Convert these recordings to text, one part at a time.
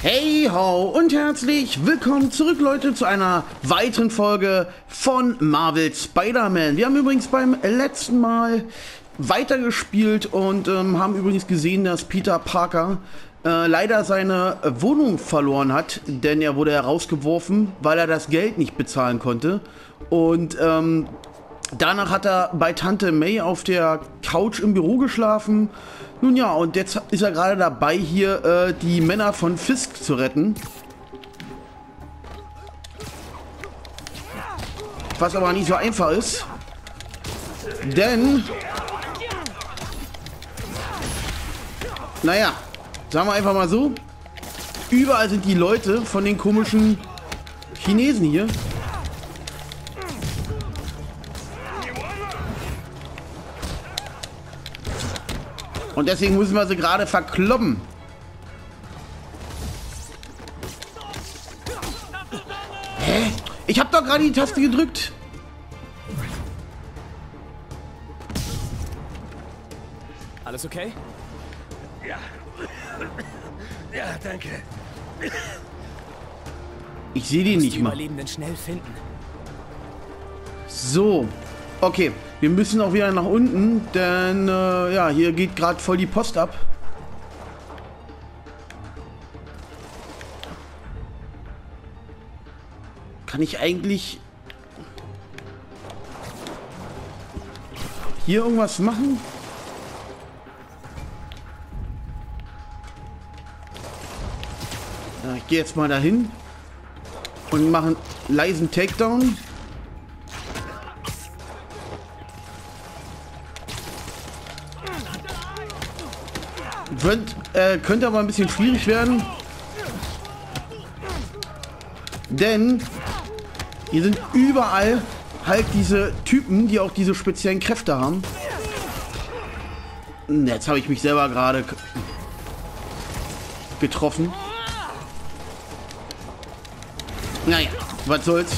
Hey ho und herzlich willkommen zurück, Leute, zu einer weiteren Folge von Marvel Spider-Man. Wir haben übrigens beim letzten Mal weitergespielt und haben übrigens gesehen, dass Peter Parker leider seine Wohnung verloren hat, denn er wurde herausgeworfen, weil er das Geld nicht bezahlen konnte. Und danach hat er bei Tante May auf der Couch im Büro geschlafen. Nun ja, und jetzt ist er gerade dabei, hier die Männer von Fisk zu retten. Was aber nicht so einfach ist. Denn, naja, sagen wir einfach mal so, überall sind die Leute von den komischen Chinesen hier. Und deswegen müssen wir sie gerade verkloppen. Hä? Ich hab doch gerade die Taste gedrückt. Alles okay? Ja. Ja, danke. Ich sehe den nicht Die mal. Überlebenden schnell finden. So. Okay, wir müssen auch wieder nach unten, denn ja, hier geht gerade voll die Post ab. Kann ich eigentlich hier irgendwas machen? Ja, ich gehe jetzt mal dahin und mache einen leisen Takedown. Könnte aber ein bisschen schwierig werden. Denn hier sind überall halt diese Typen, die auch diese speziellen Kräfte haben. Jetzt habe ich mich selber gerade getroffen. Naja, was soll's.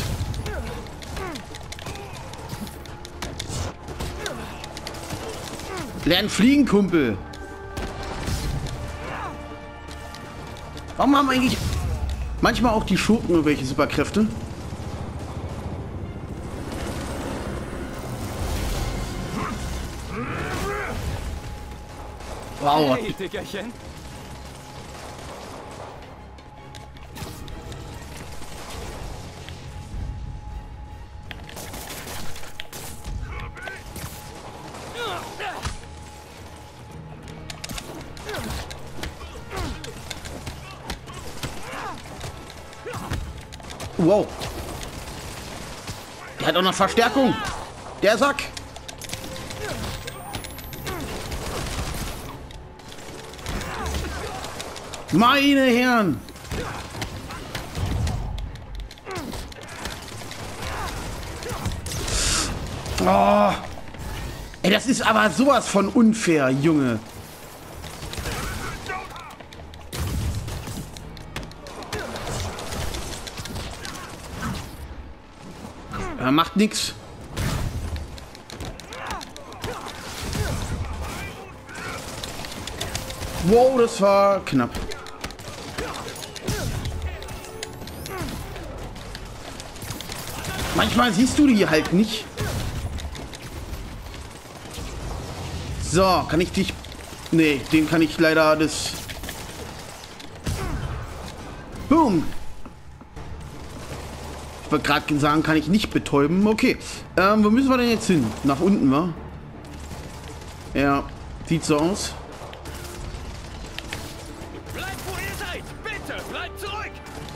Lern fliegen, Kumpel. Warum haben eigentlich manchmal auch die Schurken irgendwelche Superkräfte? Wow. Hey, Dickerchen. Wow. Der hat auch noch Verstärkung. Der Sack. Meine Herren. Oh. Ey, das ist aber sowas von unfair, Junge. Er macht nichts. Wow, das war knapp. Manchmal siehst du die halt nicht. So, kann ich dich... Nee, den kann ich leider das... Boom! Ich wollte gerade sagen, kann ich nicht betäuben. Okay, wo müssen wir denn jetzt hin? Nach unten, wa? Ja, sieht so aus. Bleibt, wo ihr seid! Bitte, bleibt zurück!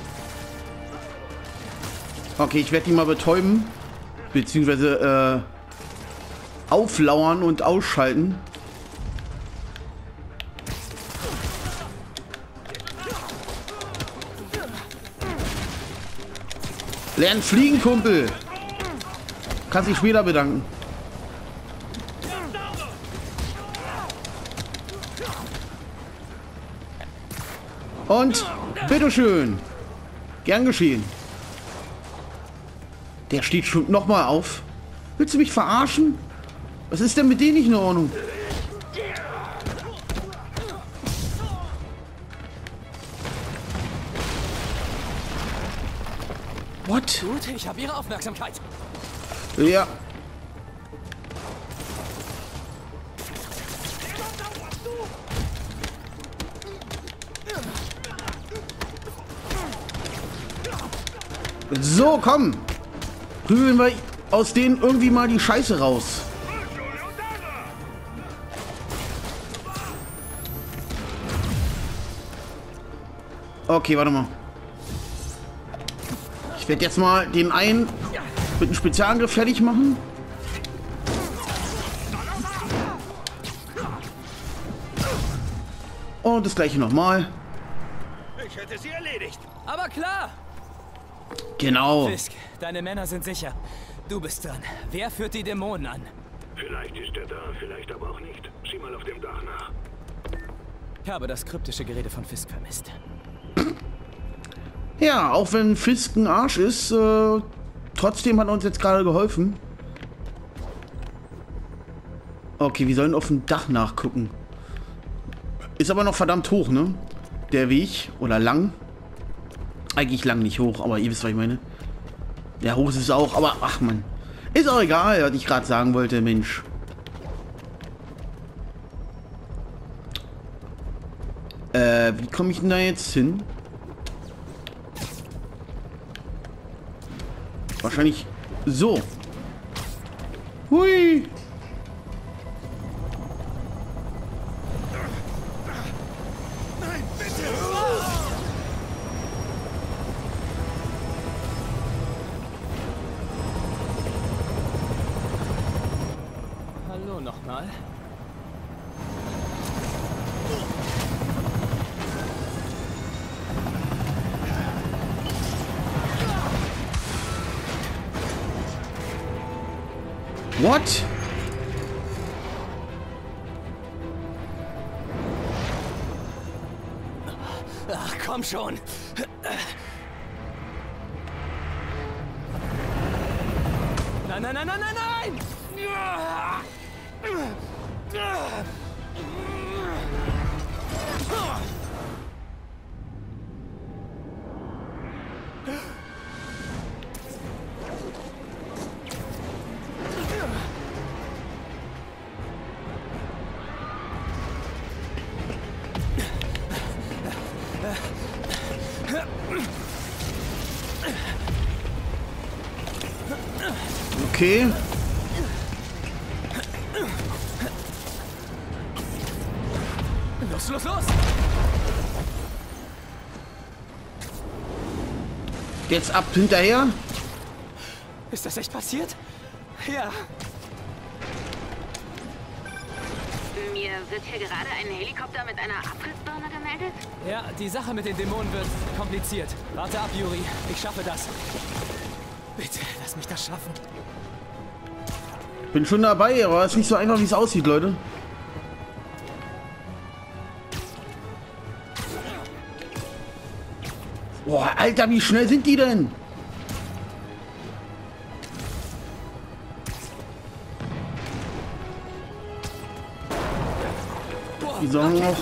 Okay, ich werde die mal betäuben. Beziehungsweise, auflauern und ausschalten. Lern fliegen, Kumpel. Kannst dich später bedanken. Und bitteschön. Gern geschehen. Der steht schon noch mal auf. Willst du mich verarschen? Was ist denn mit denen nicht in Ordnung? What? Gut, ich habe Ihre Aufmerksamkeit. Ja. So, komm. Prügeln wir aus denen irgendwie mal die Scheiße raus. Okay, warte mal. Ich werde jetzt mal den einen mit einem Spezialangriff fertig machen. Und das gleiche nochmal. Ich hätte sie erledigt. Aber klar. Genau. Fisk, deine Männer sind sicher. Du bist dran. Wer führt die Dämonen an? Vielleicht ist er da, vielleicht aber auch nicht. Sieh mal auf dem Dach nach. Ich habe das kryptische Gerede von Fisk vermisst. Ja, auch wenn Fisk ein Arsch ist, trotzdem hat er uns jetzt gerade geholfen. Okay, wir sollen auf dem Dach nachgucken. Ist aber noch verdammt hoch, ne? Der Weg. Oder lang. Eigentlich lang, nicht hoch, aber ihr wisst, was ich meine. Ja, hoch ist es auch, aber ach man. Ist auch egal, was ich gerade sagen wollte, Mensch. Wie komme ich denn da jetzt hin? Wahrscheinlich so. Hui. Nein, bitte! Hallo nochmal. What? Ach, komm schon. Nein, nein, nein, nein, nein, nein! Okay. Los, los, los! Jetzt ab hinterher. Ist das echt passiert? Ja. Mir wird hier gerade ein Helikopter mit einer Abrissbirne gemeldet. Ja, die Sache mit den Dämonen wird kompliziert. Warte ab, Yuri. Ich schaffe das. Bitte, lass mich das schaffen. Bin schon dabei, aber es ist nicht so einfach, wie es aussieht, Leute. Boah, Alter, wie schnell sind die denn? Die sollen noch...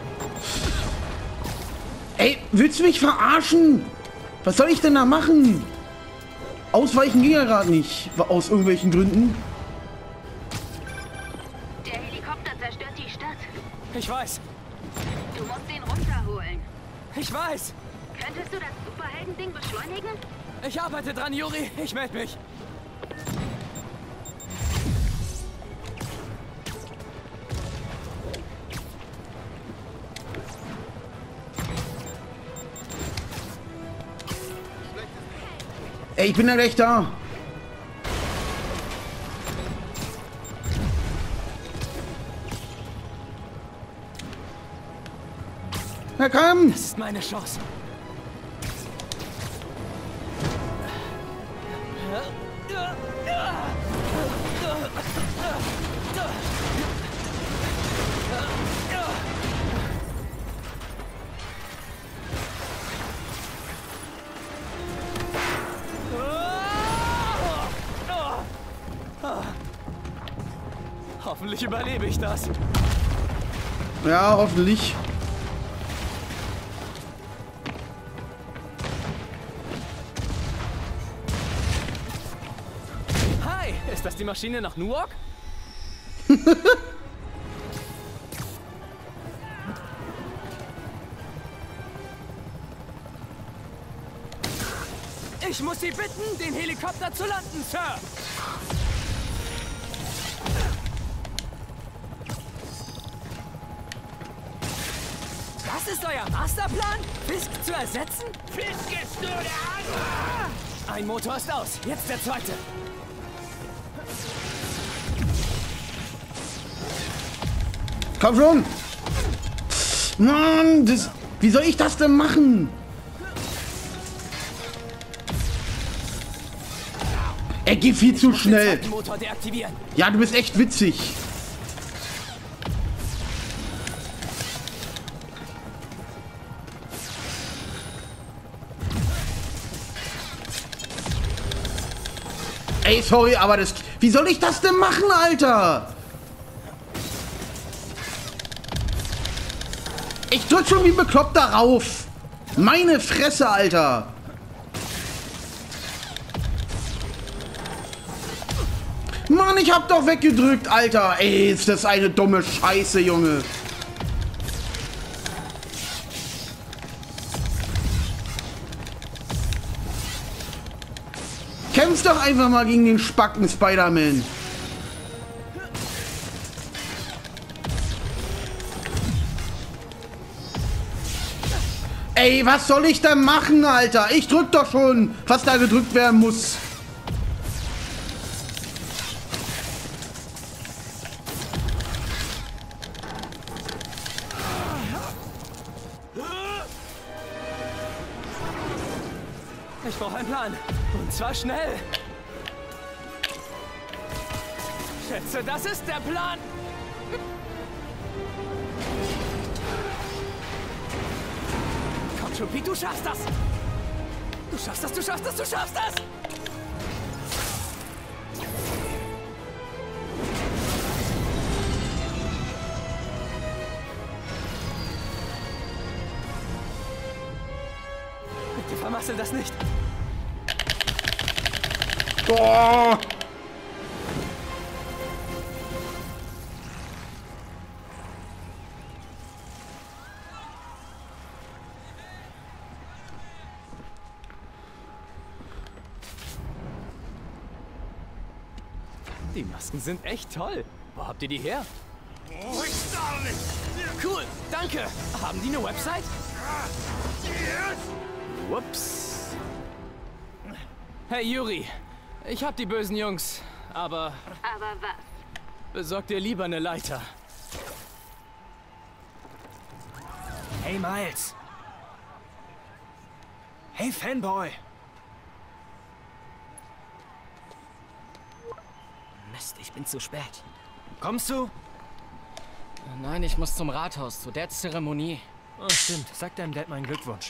Ey, willst du mich verarschen? Was soll ich denn da machen? Ausweichen ging ja gerade nicht, aus irgendwelchen Gründen. Der Helikopter zerstört die Stadt. Ich weiß. Du musst ihn runterholen. Ich weiß. Könntest du das Superhelden-Ding beschleunigen? Ich arbeite dran, Yuri. Ich melde mich. Ey, ich bin ja gleich da. Na komm! Das ist meine Chance. Hoffentlich überlebe ich das. Ja, hoffentlich. das die Maschine nach Newark? Ich muss Sie bitten, den Helikopter zu landen, Sir. Das ist euer Masterplan? Fisk zu ersetzen? Fisk ist nur der andere! Ein Motor ist aus. Jetzt der zweite. Komm schon! Mann, wie soll ich das denn machen? Er geht viel zu schnell. Den Motor deaktivieren. Ja, du bist echt witzig. Ey, sorry, aber das... Wie soll ich das denn machen, Alter? Ich drück schon wie bekloppt darauf. Meine Fresse, Alter. Mann, ich hab doch weggedrückt, Alter. Ey, ist das eine dumme Scheiße, Junge. Kämpf doch einfach mal gegen den Spacken Spider-Man. Ey, was soll ich denn machen, Alter? Ich drück doch schon, was da gedrückt werden muss. Ich brauche einen Plan. Und zwar schnell. Schätze, das ist der Plan. Komm schon, Pete, du schaffst das. Du schaffst das, du schaffst das, du schaffst das. Bitte vermassel das nicht. Oh. Die Masken sind echt toll. Wo habt ihr die her? Oh, ich sag nicht! Cool, danke. Haben die eine Website? Yes! Whoops. Hey Yuri, ich hab die bösen Jungs, aber Aber was? besorg dir lieber eine Leiter. Hey Miles. Hey Fanboy. Mist, ich bin zu spät. Kommst du? Nein, ich muss zum Rathaus, zu der Zeremonie. Oh, stimmt. Sag deinem Dad meinen Glückwunsch.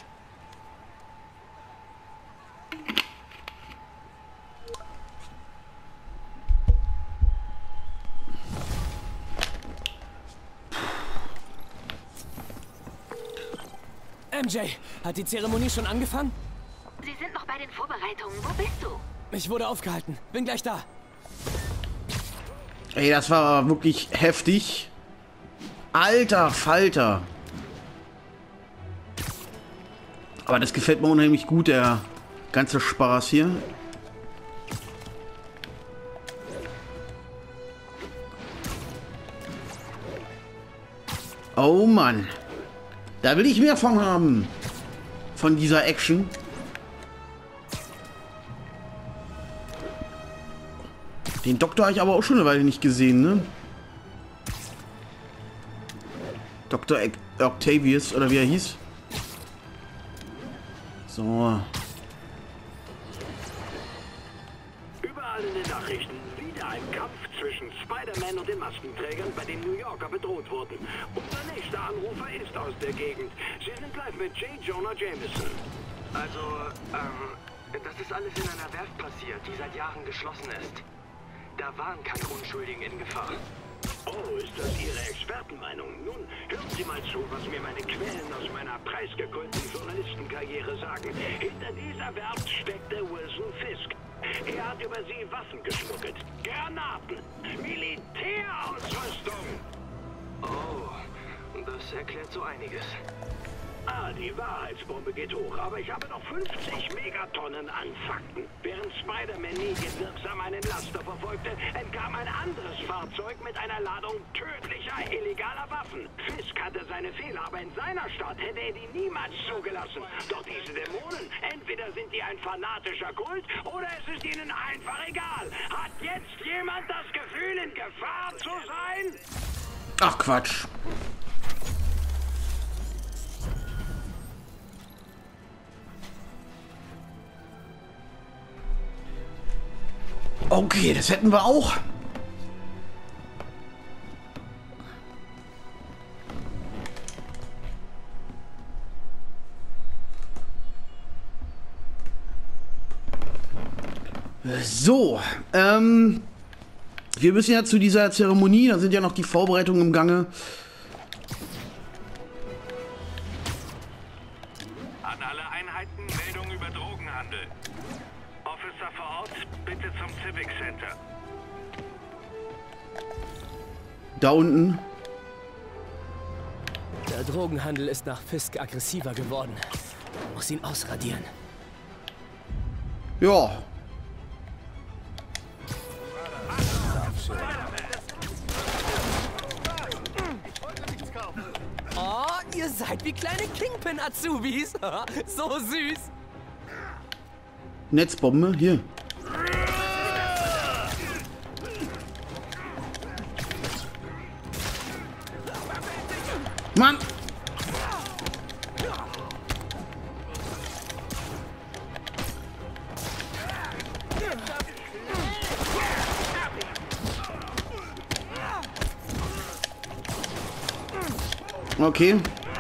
MJ, hat die Zeremonie schon angefangen? Sie sind noch bei den Vorbereitungen. Wo bist du? Ich wurde aufgehalten. Bin gleich da. Ey, das war wirklich heftig. Alter Falter. Aber das gefällt mir unheimlich gut, der ganze Spaß hier. Oh Mann. Da will ich mehr von haben. Von dieser Action. Den Doktor habe ich aber auch schon eine Weile nicht gesehen, ne? Dr. Octavius, oder wie er hieß. So. Überall in den Nachrichten wieder ein Kampf zwischen Spider-Man und den Maskenträgern, bei dem New Yorker bedroht wurden. Unser nächster Anrufer ist aus der Gegend. Sie sind live mit J. Jonah Jameson. Also, das ist alles in einer Werft passiert, die seit Jahren geschlossen ist. Da waren keine Unschuldigen in Gefahr. Und Oh, ist das Ihre Expertenmeinung? Nun, hören Sie mal zu, was mir meine Quellen aus meiner preisgekrönten Journalistenkarriere sagen. Hinter dieser Werft steckte Wilson Fisk. Er hat über sie Waffen geschmuggelt, Granaten, Militärausrüstung. Oh, das erklärt so einiges. Ah, die Wahrheitsbombe geht hoch, aber ich habe noch 50 Megatonnen an Fakten. Während Spider-Man medienwirksam einen Laster verfolgte, entkam ein anderes Fahrzeug mit einer Ladung tödlicher, illegaler Waffen. Fisk hatte seine Fehler, aber in seiner Stadt hätte er die niemals zugelassen. Doch diese Dämonen, entweder sind die ein fanatischer Kult oder es ist ihnen einfach egal. Hat jetzt jemand das Gefühl, in Gefahr zu sein? Ach, Quatsch. Okay, das hätten wir auch. So, wir müssen ja zu dieser Zeremonie, da sind ja noch die Vorbereitungen im Gange. An alle Einheiten Meldung über Drogenhandel. Officer vor Ort, bitte zum Civic Center. Da unten. Der Drogenhandel ist nach Fisk aggressiver geworden. Muss ihn ausradieren. Ja. Oh, ihr seid wie kleine Kingpin-Azubis. So süß. Netzbombe, hier. Mann! Okay.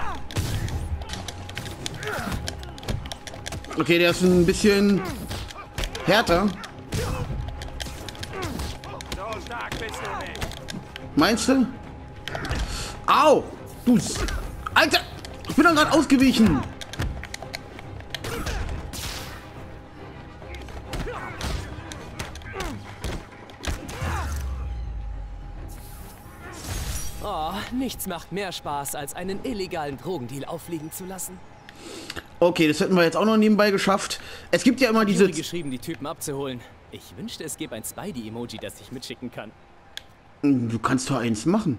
Okay, der ist ein bisschen härter. Meinst du? Au! Du... Alter! Ich bin doch gerade ausgewichen! Oh, nichts macht mehr Spaß, als einen illegalen Drogendeal auffliegen zu lassen. Okay, das hätten wir jetzt auch noch nebenbei geschafft. Es gibt ja immer diese... geschrieben, die Typen abzuholen. Ich wünschte, es gäbe ein Spidey-Emoji, das ich mitschicken kann. Du kannst doch eins machen.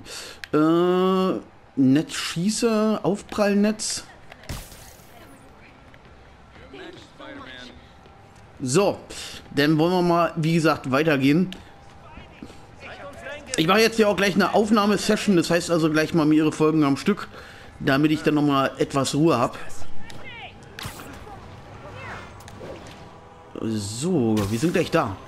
Netzschießer, Aufprallnetz. So, dann wollen wir mal, wie gesagt, weitergehen. Ich mache jetzt ja auch gleich eine Aufnahmesession, das heißt also gleich mal mehrere Folgen am Stück, damit ich dann noch mal etwas Ruhe habe. So, wir sind gleich da.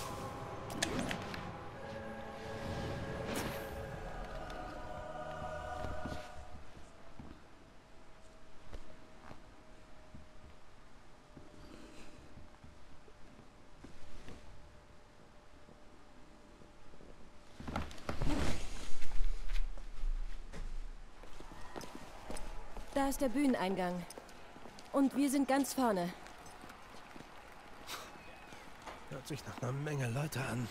Da ist der Bühneneingang. Und wir sind ganz vorne. Hört sich nach einer Menge Leute an.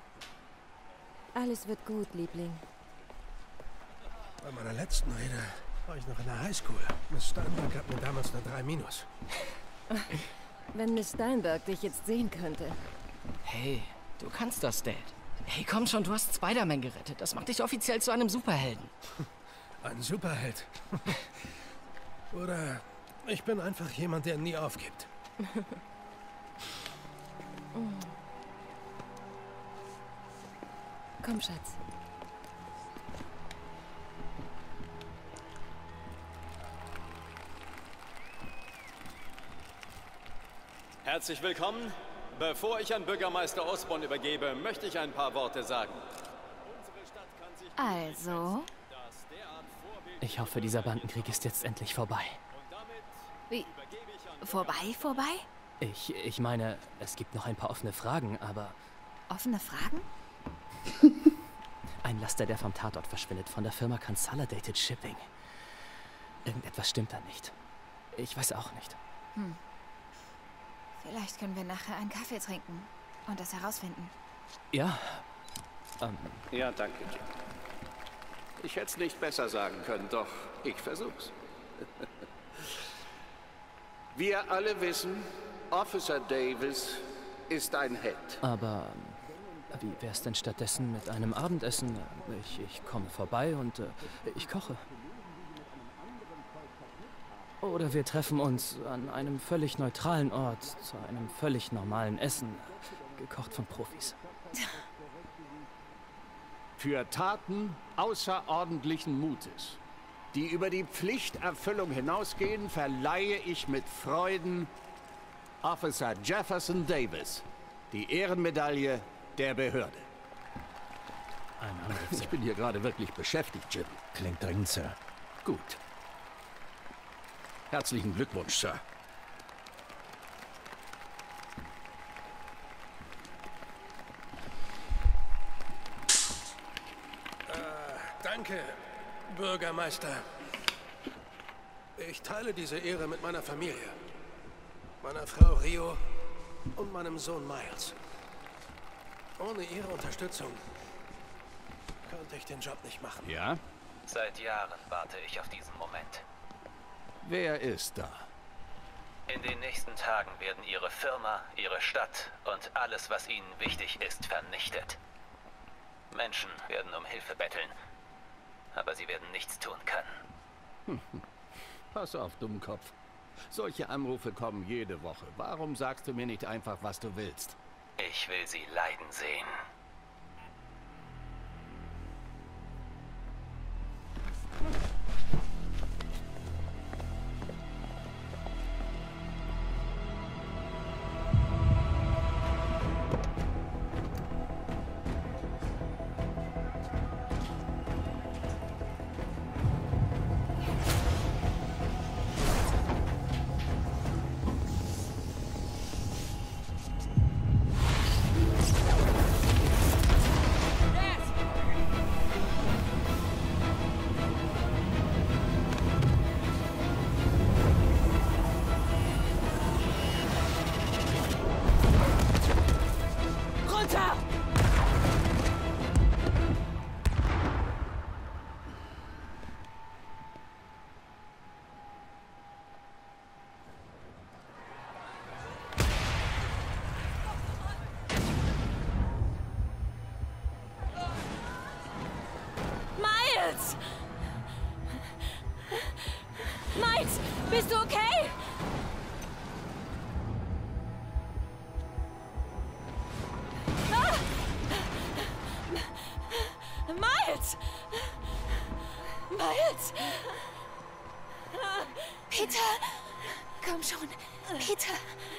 Alles wird gut, Liebling. Bei meiner letzten Rede war ich noch in der Highschool. Miss Steinberg gab mir damals eine 3-. Wenn Miss Steinberg dich jetzt sehen könnte. Hey, du kannst das, Dad. Hey, komm schon, du hast Spider-Man gerettet. Das macht dich offiziell zu einem Superhelden. Ein Superheld. Oder ich bin einfach jemand, der nie aufgibt. Komm, Schatz. Herzlich willkommen. Bevor ich an Bürgermeister Osborn übergebe, möchte ich ein paar Worte sagen. Also? Ich hoffe, dieser Bandenkrieg ist jetzt endlich vorbei. Wie? Vorbei? Ich meine, es gibt noch ein paar offene Fragen, aber... Offene Fragen? Ein Laster, der vom Tatort verschwindet, von der Firma Consolidated Shipping. Irgendetwas stimmt da nicht. Ich weiß auch nicht. Vielleicht können wir nachher einen Kaffee trinken und das herausfinden. Ja. Ja, danke, Jim. Ich hätte es nicht besser sagen können, doch ich versuch's. Wir alle wissen, Officer Davis ist ein Held. Aber wie wär's denn stattdessen mit einem Abendessen? Ich komme vorbei und ich koche. Oder wir treffen uns an einem völlig neutralen Ort, zu einem völlig normalen Essen, gekocht von Profis. Für Taten außerordentlichen Mutes, die über die Pflichterfüllung hinausgehen, verleihe ich mit Freuden Officer Jefferson Davis die Ehrenmedaille der Behörde. Ich bin hier gerade wirklich beschäftigt, Jim. Klingt dringend, Sir. Gut. Herzlichen Glückwunsch, Sir. Danke, Bürgermeister. Ich teile diese Ehre mit meiner Familie. Meiner Frau Rio und meinem Sohn Miles. Ohne ihre Unterstützung könnte ich den Job nicht machen. Ja? Seit Jahren warte ich auf diesen Moment. Wer ist da? In den nächsten Tagen werden Ihre Firma, Ihre Stadt und alles, was Ihnen wichtig ist, vernichtet. Menschen werden um Hilfe betteln, aber sie werden nichts tun können. Pass auf, Dummkopf. Solche Anrufe kommen jede Woche. Warum sagst du mir nicht einfach, was du willst? Ich will sie leiden sehen. Miles, bist du okay? Ah! Miles! Miles! Peter! Komm schon, Peter!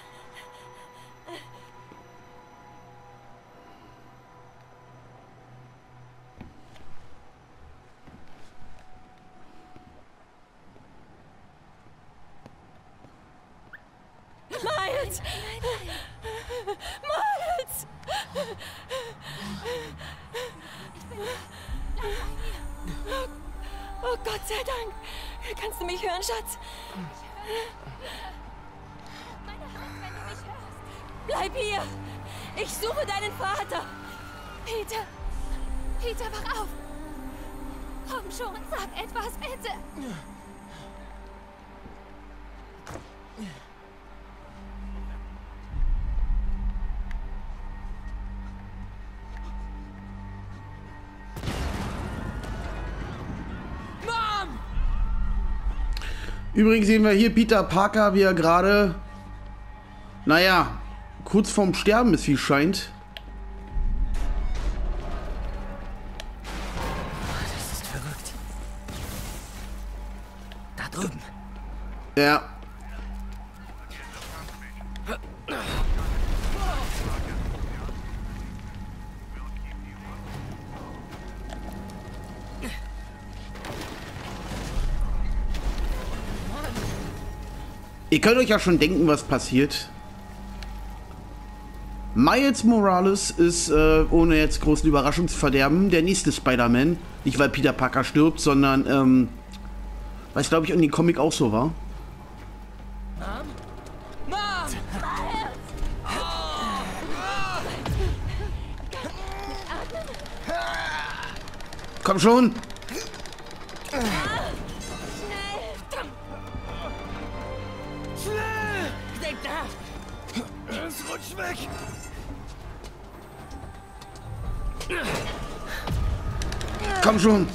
Miles! Miles! Oh Gott sei Dank! Kannst du mich hören, Schatz? Bleib hier! Ich suche deinen Vater! Peter! Peter, wach auf! Komm schon, sag etwas, bitte! Übrigens sehen wir hier Peter Parker, wie er gerade, naja, kurz vorm Sterben ist, wie es scheint. Das ist verrückt. Da drüben. Ja. Ihr könnt euch ja schon denken, was passiert. Miles Morales ist, ohne jetzt großen Überraschung zu verderben, der nächste Spider-Man. Nicht, weil Peter Parker stirbt, sondern, weil es, glaube ich, in dem Comic auch so war. Komm schon! Schnell! Denk nach! Es rutscht weg! Komm schon!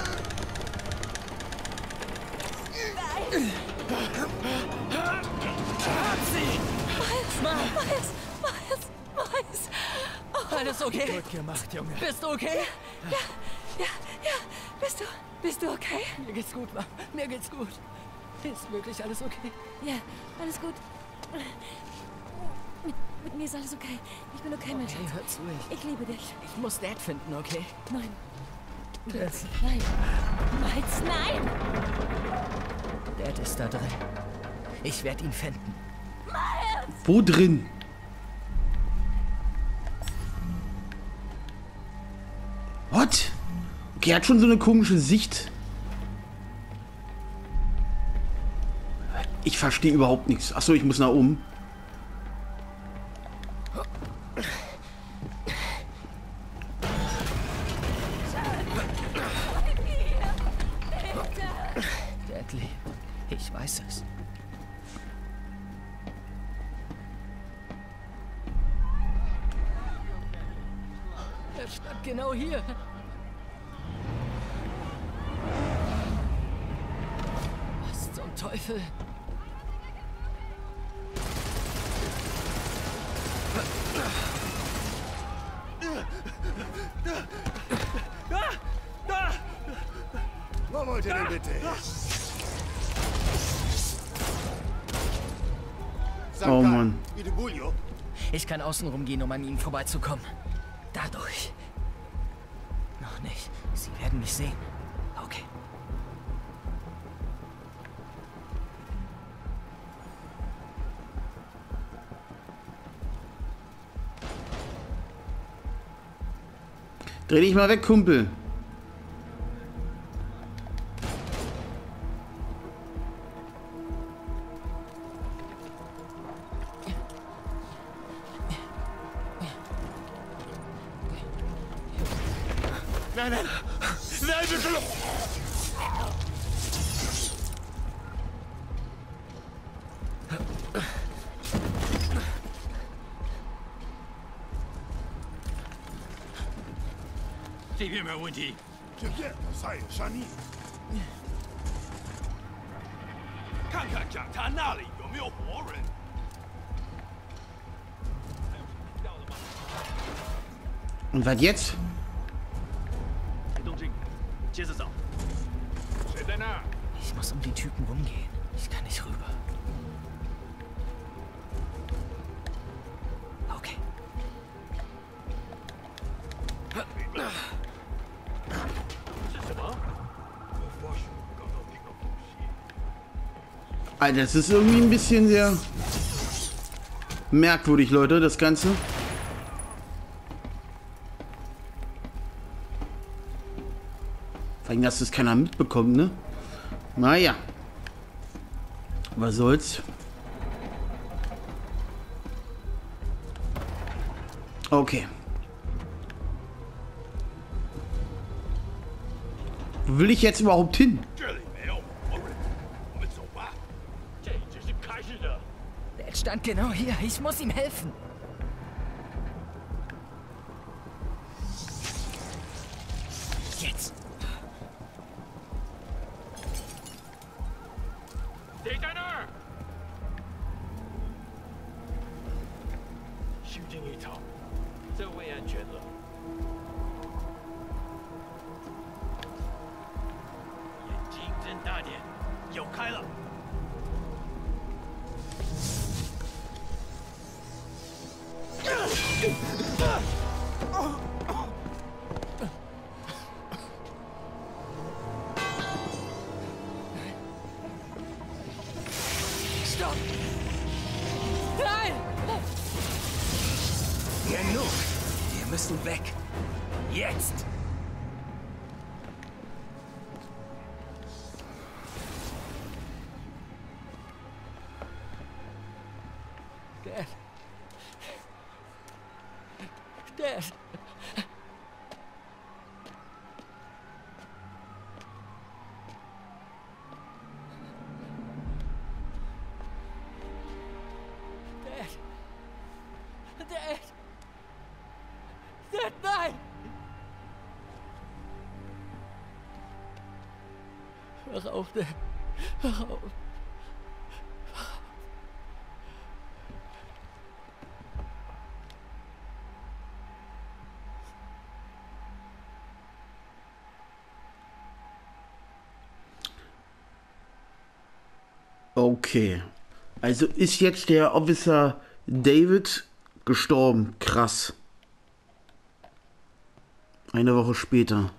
Miles! Oh. Alles okay? Gut gemacht, Junge. Bist du okay? Ja. Bist du okay? Mir geht's gut, Mom. Mir geht's gut. Ist wirklich alles okay? Ja, alles gut. Mit mir ist alles okay. Ich bin okay, mein Schatz. Hör zu. Ich liebe dich. Ich muss Dad finden, okay? Nein. Dad. Nein. Miles, nein! Dad ist da drin. Ich werde ihn finden. Miles! Wo drin? What? Okay, er hat schon so eine komische Sicht. Ich verstehe überhaupt nichts. Achso, ich muss nach oben. Dad lebt. Ich weiß es. Er stand genau hier. Was zum Teufel? Wo wollt ihr denn bitte? Oh Mann. Ich kann außen rumgehen, um an ihnen vorbeizukommen. Dadurch. Noch nicht. Sie werden mich sehen. Okay. Dreh dich mal weg, Kumpel. Nein! Nein, bitte! 这边没有问题。 这边塞尔沙尼， 看看讲台那里有没有活人。 Und was jetzt? 没动静，接着找。谁在那儿？ Ich muss um die Typen rumgehen. Ich kann nicht rüber. Okay. Alter, das ist irgendwie ein bisschen sehr merkwürdig, Leute, das Ganze. Vor allem, dass das keiner mitbekommt, ne? Naja. Was soll's? Okay. Wo will ich jetzt überhaupt hin? Der stand genau hier. Ich muss ihm helfen. Jetzt. Stopp! Nein! musst du weg. Jetzt! Dad. Dad. Dad! Dad, nein! Hör auf, Dad. Hör auf. Okay. Also ist jetzt der Officer David gestorben. Krass. Eine Woche später.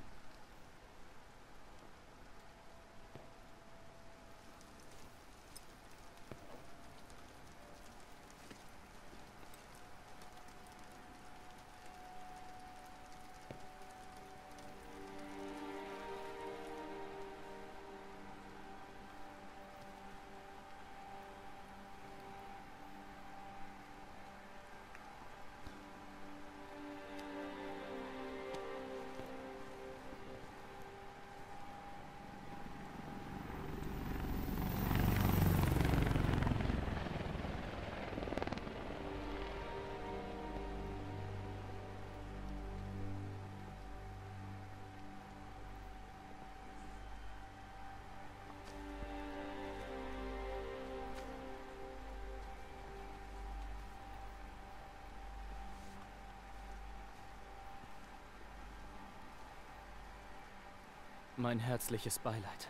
Mein herzliches Beileid.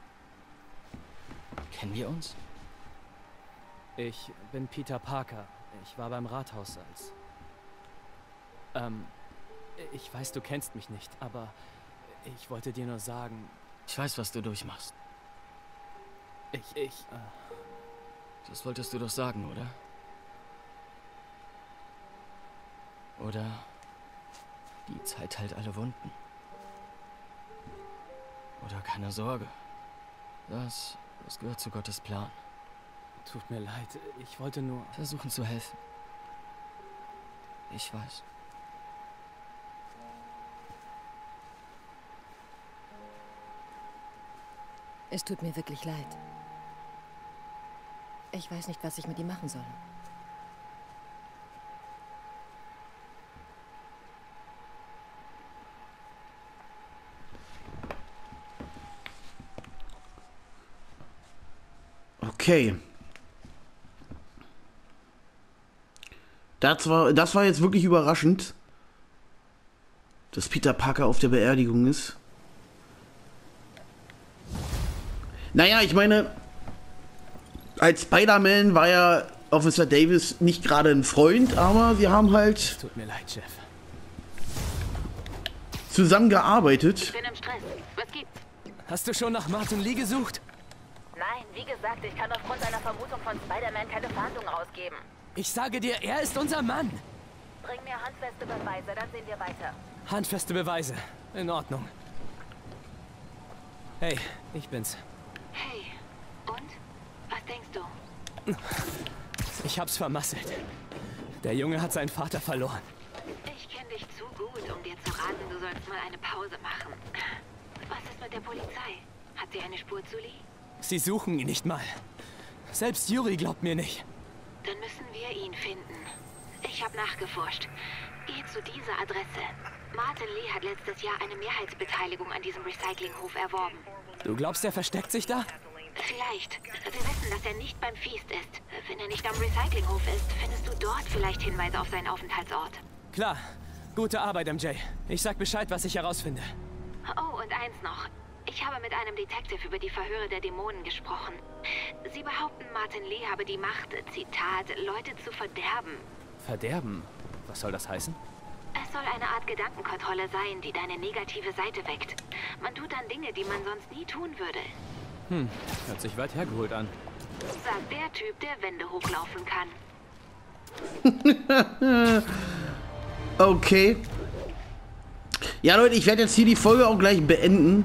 Kennen wir uns? Ich bin Peter Parker. Ich war beim Rathaus als... ich weiß, du kennst mich nicht, aber ich wollte dir nur sagen... Ich weiß, was du durchmachst. Das wolltest du doch sagen, oder? Oder... Die Zeit heilt alle Wunden. Oder keine Sorge. Das gehört zu Gottes Plan. Tut mir leid, ich wollte nur... Versuchen zu helfen. Ich weiß. Es tut mir wirklich leid. Ich weiß nicht, was ich mit ihm machen soll. Okay. Das war jetzt wirklich überraschend, dass Peter Parker auf der Beerdigung ist. Naja, ich meine, als Spider-Man war ja Officer Davis nicht gerade ein Freund, aber sie haben halt... Tut mir leid, Chef. Zusammengearbeitet. Ich bin im Stress. Was gibt's? Hast du schon nach Martin Lee gesucht? Nein, wie gesagt, ich kann aufgrund einer Vermutung von Spider-Man keine Fahndung rausgeben. Ich sage dir, er ist unser Mann. Bring mir handfeste Beweise, dann sehen wir weiter. Handfeste Beweise. In Ordnung. Hey, ich bin's. Hey, und? Was denkst du? Ich hab's vermasselt. Der Junge hat seinen Vater verloren. Ich kenne dich zu gut, um dir zu raten, du sollst mal eine Pause machen. Was ist mit der Polizei? Hat sie eine Spur zu Lee? Sie suchen ihn nicht mal. Selbst Yuri glaubt mir nicht. Dann müssen wir ihn finden. Ich habe nachgeforscht. Geh zu dieser Adresse. Martin Lee hat letztes Jahr eine Mehrheitsbeteiligung an diesem Recyclinghof erworben. Du glaubst, er versteckt sich da? Vielleicht. Wir wissen, dass er nicht beim Feast ist. Wenn er nicht am Recyclinghof ist, findest du dort vielleicht Hinweise auf seinen Aufenthaltsort. Klar. Gute Arbeit, MJ. Ich sag Bescheid, was ich herausfinde. Oh, und eins noch. Ich habe mit einem Detective über die Verhöre der Dämonen gesprochen. Sie behaupten, Martin Lee habe die Macht, Zitat, Leute zu verderben. Verderben? Was soll das heißen? Es soll eine Art Gedankenkontrolle sein, die deine negative Seite weckt. Man tut dann Dinge, die man sonst nie tun würde. Hört sich weit hergeholt an. Sagt der Typ, der Wände hochlaufen kann. Okay. Ja, Leute, ich werde jetzt hier die Folge auch gleich beenden.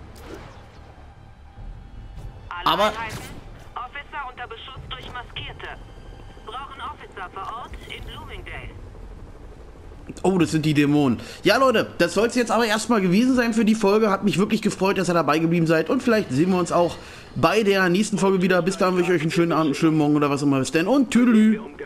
Aber... Officer unter Beschuss durch Maskierte. Brauchen Officer vor Ort in Bloomingdale. Oh, das sind die Dämonen. Ja, Leute, das soll es jetzt aber erstmal gewesen sein für die Folge. Hat mich wirklich gefreut, dass ihr dabei geblieben seid. Und vielleicht sehen wir uns auch bei der nächsten Folge wieder. Bis dahin wünsche ich euch einen schönen Abend, einen schönen Morgen oder was immer. Bis dann und tschüdelü.